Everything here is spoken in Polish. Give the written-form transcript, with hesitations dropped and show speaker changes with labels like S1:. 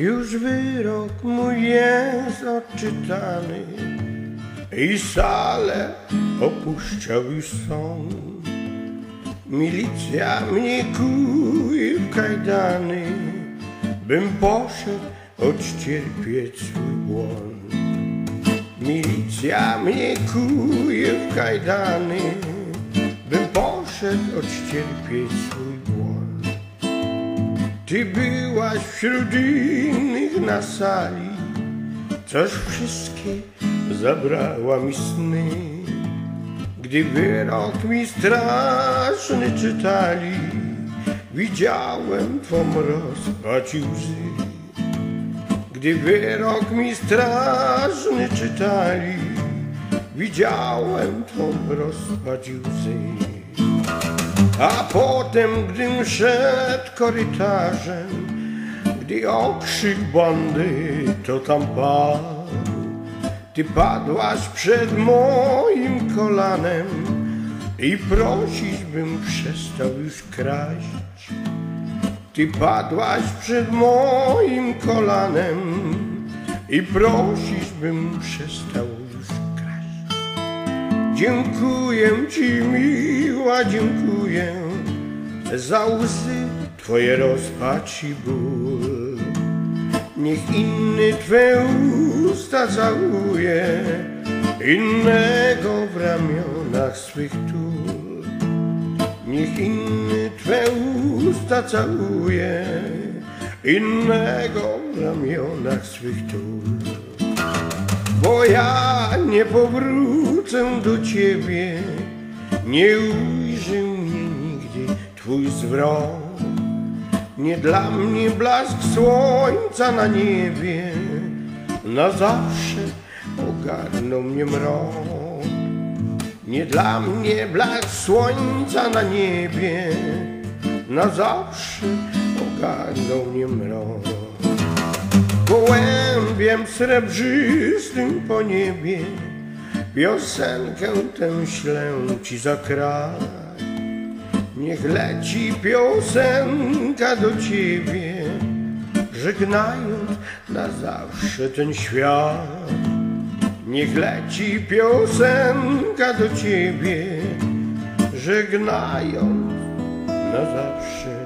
S1: Już wyrok mój jest odczytany i salę opuszczał już sąd. Milicja mnie kuje w kajdany, bym poszedł odcierpieć swój błąd. Milicja mnie kuje w kajdany, bym poszedł odcierpieć swój błąd. Ty byłaś wśród innych na sali, coż wszystkie zabrała mi sny. Gdy wyrok mi straszny czytali, widziałem twą rozpacz i łzy. Gdy wyrok mi straszny czytali, widziałem twą rozpacz i łzy. A potem, gdym szedł korytarzem, gdy okrzyk bandy to tam padł, ty padłaś przed moim kolanem i prosić bym przestał już kraść. Ty padłaś przed moim kolanem i prosić bym przestał już kraść. Dziękuję ci, miła, dziękuję za łzy twoje rozpacz i ból. Niech inny twe usta całuje, innego w ramionach swych tul. Niech inny twe usta całuje, innego w ramionach swych tul. Bo ja nie powrócę do ciebie, nie ujrzy mnie nigdy twój zwrot. Nie dla mnie blask słońca na niebie, na zawsze ogarnął mnie mrok. Nie dla mnie blask słońca na niebie, na zawsze ogarnął mnie mrok. Gołębiem srebrzystym po niebie piosenkę tę ślę ci za kraj. Niech leci piosenka do ciebie, żegnając na zawsze ten świat. Niech leci piosenka do ciebie, żegnając na zawsze